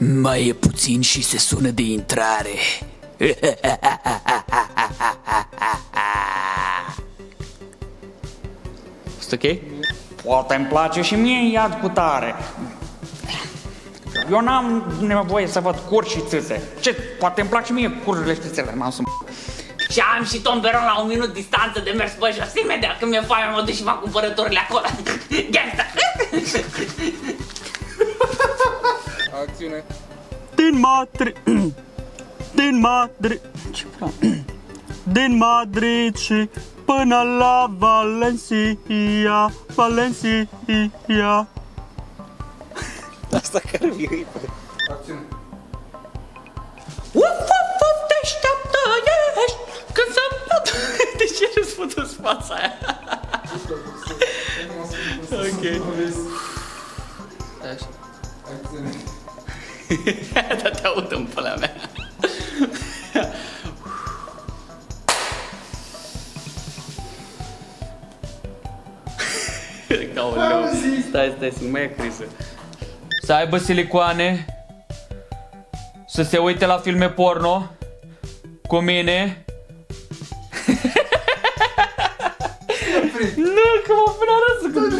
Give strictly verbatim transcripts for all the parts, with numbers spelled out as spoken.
Mai e puțin și se sună de intrare. Este ok? Poate îmi place și mie iad cu tare. Eu n-am nevoie să văd cur și țâțe. Ce? Poate îmi plac și mie cururile și țâțele. M-am să Și am și tomberon la un minut distanță de mers pe jos. Imediat când mi-e foame mă duc și fac cumpărăturile acolo. Gangsta! Acțiune. Din Madrid. Din Madrid. Ce vreau? Din Madrid și până la Valencia. Valencia. Asta care vii? Acțiune. Uf, uf, uf, deșteaptă ești când să pot. De ce nu-ți putu fața aia? Ok. Așa. Acțiune. Da, te aud în pălea mea. Aoleu. Stai, stai, să nu mai ia criză. Să aibă silicoane, să se uite la filme porno cu mine. Nu, că mă pune râsul.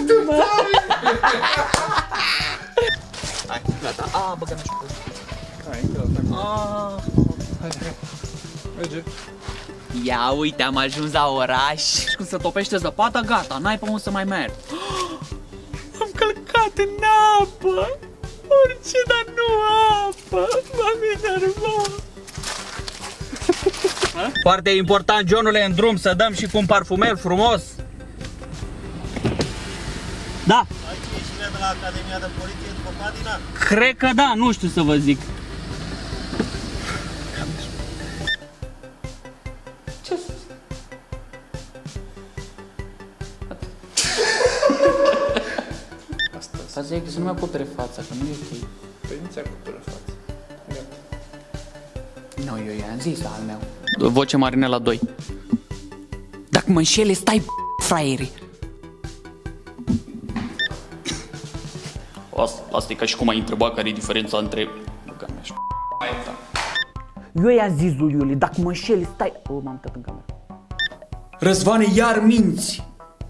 Hai, gata. A, băgă mi-și cu. Hai, gata. Aaaa. Hai, hai. Merge. Ia uite, am ajuns la oraș. Când se topește zăpada, gata, n-ai pe unde să mai mergi. Am călcat în apă. Orice, dar nu apă. M-am enervat. Foarte important, Johnule, în drum să dăm și cu un parfumer frumos. Da. Ai cine de la Academia de Poliție după patina? Cred că da, nu știu să vă zic. Ce? Asta. Asta zic că să nu mai acopere fața, că nu e ok. Păi nu ți-a acoperă fața. Gata. Nu, eu i-am zis al meu. Voce Marinela doi. Dacă mă înșele, stai fraieri. Asta, asta e ca și cum ai întrebat care e diferența între... Eu i-am zis lui Iulie, dacă mă înșeli, stai... O, m-am uitat în cameră. Răzvane, iar minți!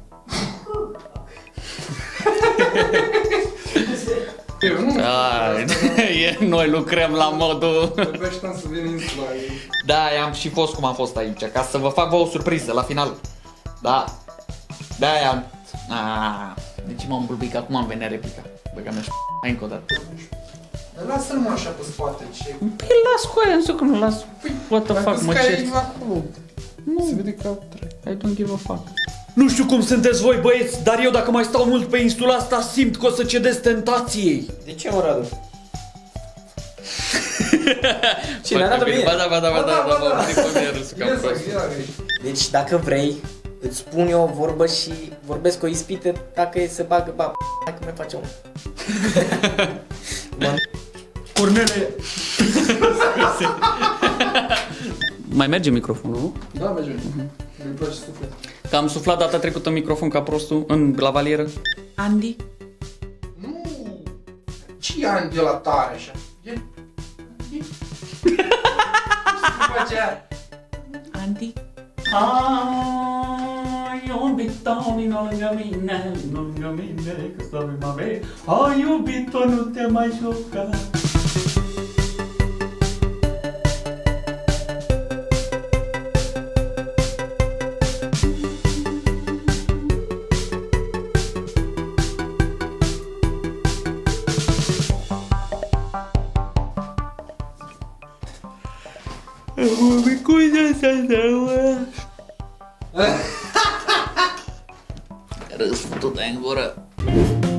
Eu nu A, noi lucrăm la modul... abia așteptam să vin insula. Da, am și fost cum am fost aici, ca să vă fac vă o surpriză la final. Da. Da, am... A, deci m-am bulbit, că acum am venit replica. Băga mea și p***a încă o dată. Dar lasă-l mă așa pe spate, ce... Păi las cu aia, însă că nu las. What the fuck, mă cer. acolo. Nu, Se vede că trec. I don't give a fuck. Nu știu cum sunteți voi, băieți, dar eu dacă mai stau mult pe insula asta simt că o să cedez tentației. De ce, mă, Radu? Ce, ne arată bine? Ba da, ba da, ba da, Ba da, da, ba da. m-am prins pe mine râsul cam prost. Deci, dacă vrei, îți spun eu o vorbă și vorbesc cu o ispită dacă e să bagă ba hai că mai face unul. Cornele! Mai merge microfonul, nu? Da, merge. Mi-mi place suflet. Că am suflat data trecută în microfon ca prostul în la valieră. Andy? Nu! Ce e ani de la tare așa? E... E... Ce se face aia? Andy? Ai iubito, vino lângă mine, lângă mine, că stai mă vei. Ai iubito, nu te mai juca. Mă cuida să dă. Râs, tu te-ai în gură.